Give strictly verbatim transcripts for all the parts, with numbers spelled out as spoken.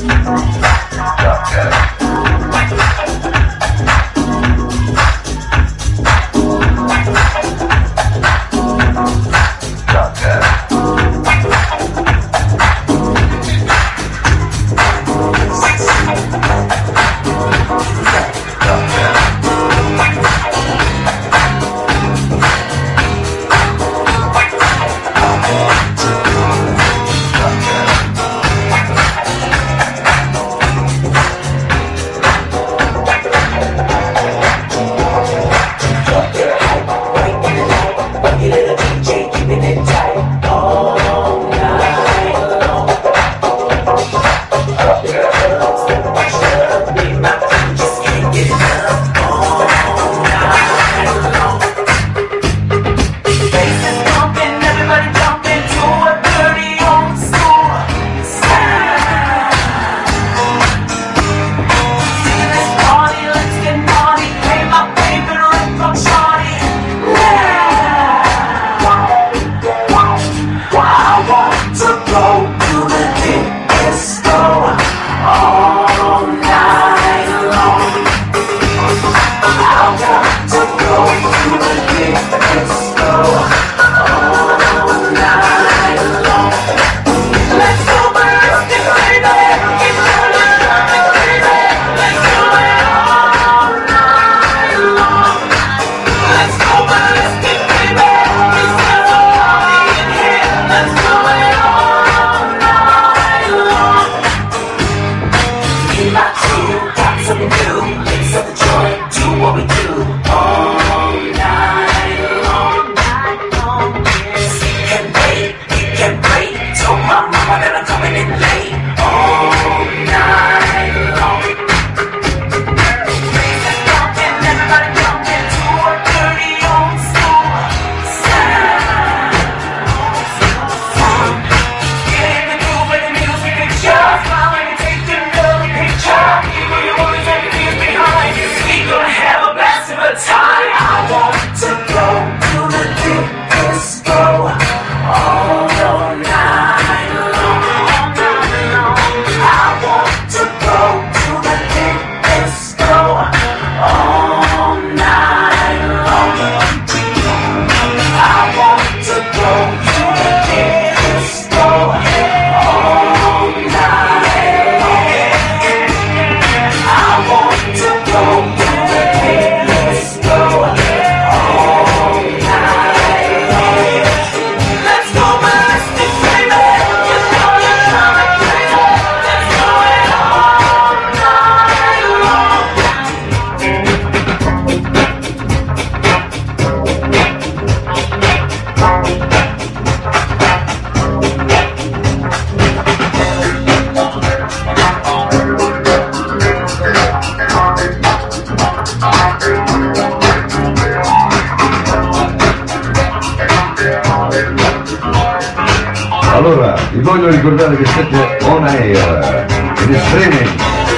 Allora, vi voglio ricordare che siete on air, in streaming,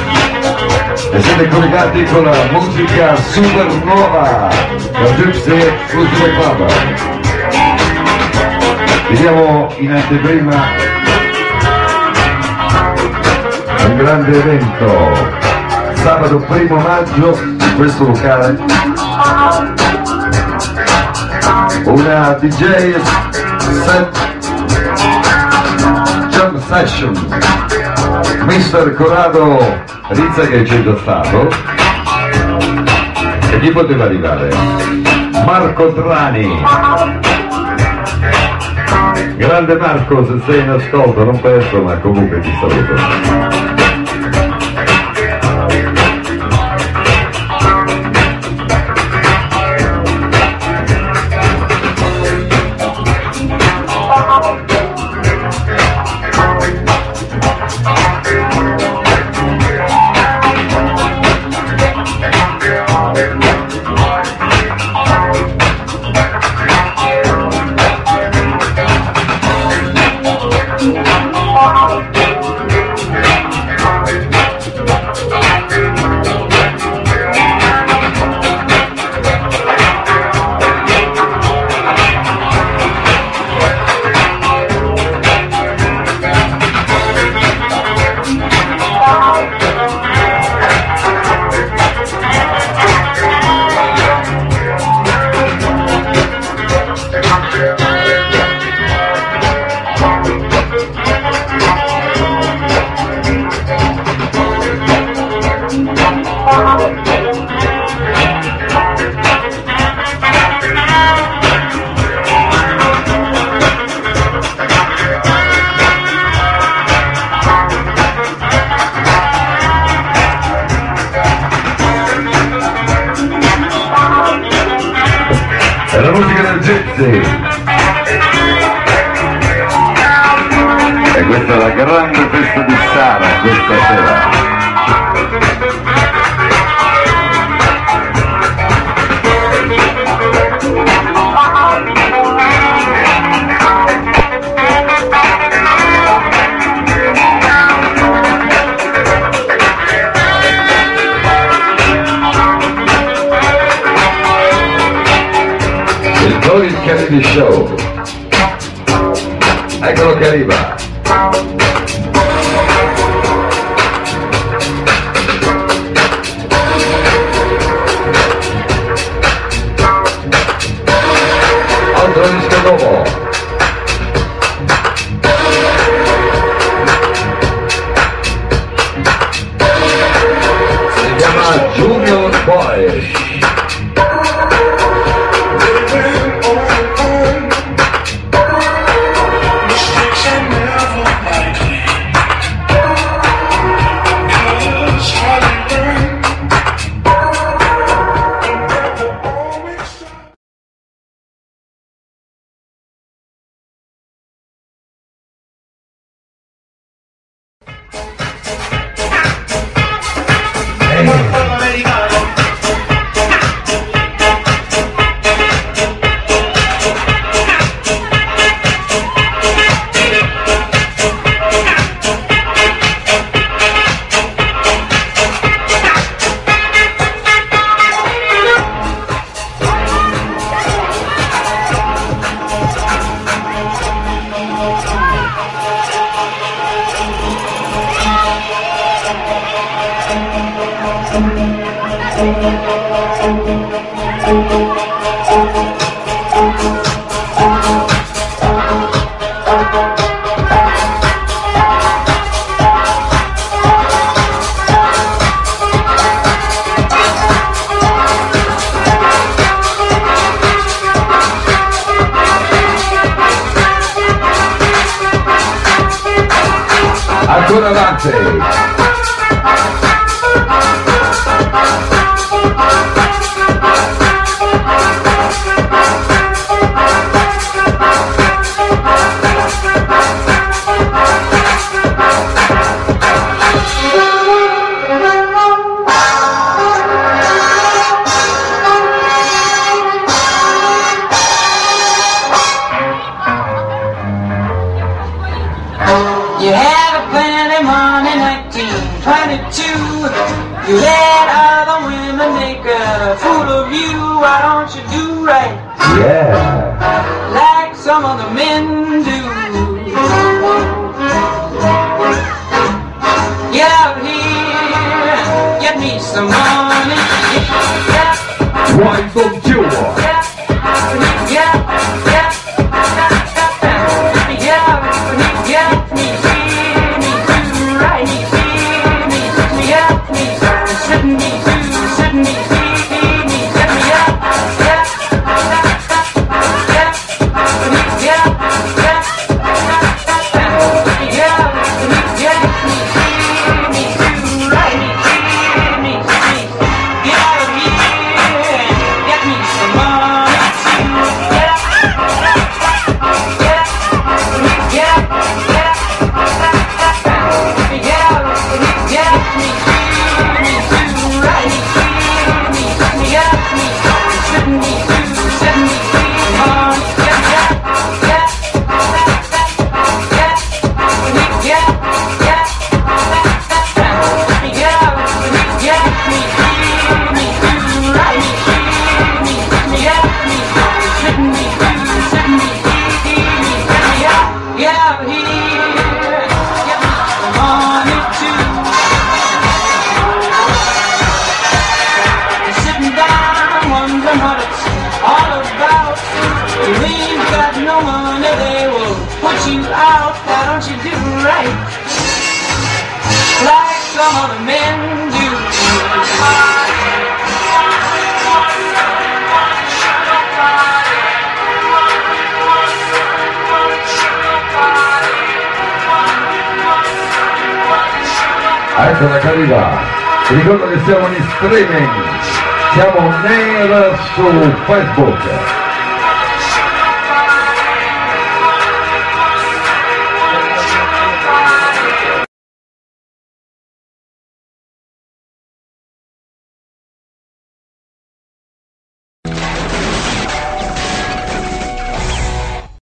e siete collegati con la musica super nuova da Gipsy Ultime Club. Vediamo in anteprima un grande evento, sabato primo maggio, in questo locale, una D J set jam session, mister Corrado Rizza, che c'è già stato, e chi poteva arrivare? Marco Trani. Grande Marco, se sei in ascolto, non penso, ma comunque ti saluto. È la musica del Gipsy. E questa è la grande festa di Sara questa sera. Il Caridi Show, eccolo che arriva. Altro disco dopo. Si chiama Junior Boy. Ancora avanti. You had a plenty money, nineteen twenty-two. You let other women make a fool of you. Why don't you do right? Yeah. Like some of the men do. Get out here, get me some money. Yeah. Why don't you want? Yeah. Some of the men do. Eccola che arriva. Ti ricordo che siamo in streaming, siamo nel su Facebook.